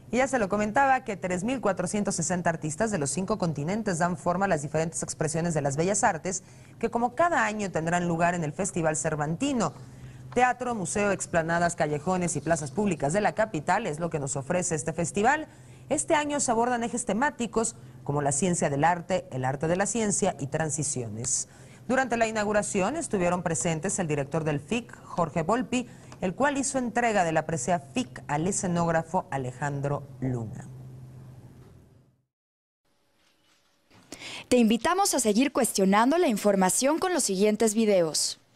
Y ya se lo comentaba que 3.460 artistas de los 5 continentes dan forma a las diferentes expresiones de las bellas artes que como cada año tendrán lugar en el Festival Cervantino. Teatro, museo, explanadas, callejones y plazas públicas de la capital es lo que nos ofrece este festival. Este año se abordan ejes temáticos como la ciencia del arte, el arte de la ciencia y transiciones. Durante la inauguración estuvieron presentes el director del FIC, Jorge Volpi, el cual hizo entrega de la presea FIC al escenógrafo Alejandro Luna. Te invitamos a seguir cuestionando la información con los siguientes videos.